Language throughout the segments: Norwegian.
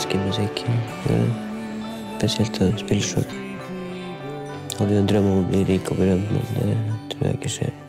elsker musikk. Spesielt å spille selv. Jeg hadde jo en drøm om å bli rik og berømt, men det tror jeg ikke skjer.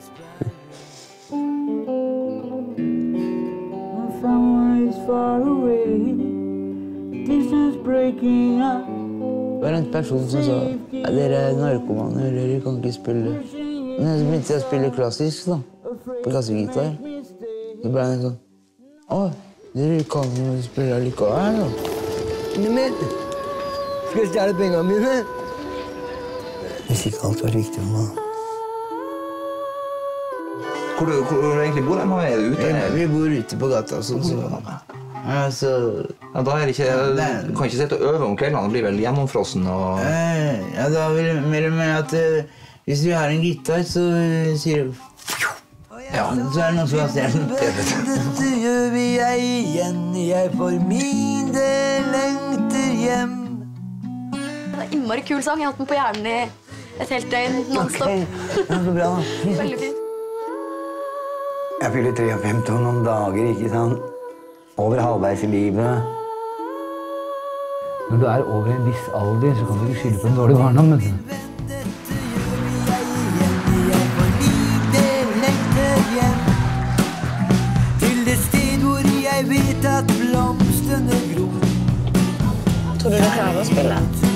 Det var en person som sa dere er narkomaner, dere kan ikke spille. Men så begynte jeg å spille klassisk, da, på kassegitar. Så ble jeg sånn dere kan jo spille allikevel, da. Men skal jeg stjele pengene mine? Hvis ikke alt var riktig for meg. Hvor du egentlig bor nå? Er du ute? Vi bor ute på gata, sånn så... Ja, da er det ikke... Du kan ikke sitte og øve om kveldene, det blir vel gjennomfrossen og... Ja, da vil jeg mer med at hvis vi har en gitar, så sier du... Ja, så er det noen som har stjert. Dette gjør vi igjen, jeg for min del lengter hjem. Det er en innmari kul sang, jeg har hatt den på hjernen i et helt døgn, non-stop. Det er så bra, da. Veldig fint. Jeg fyller 53 om noen dager, ikke sant? Over halvveis i livet. Når du er over en viss alder, så kan du ikke skylde på en dårlig barndom, vet du. Til det sted hvor jeg vet at blomstene gror. Tror du klarer å spille?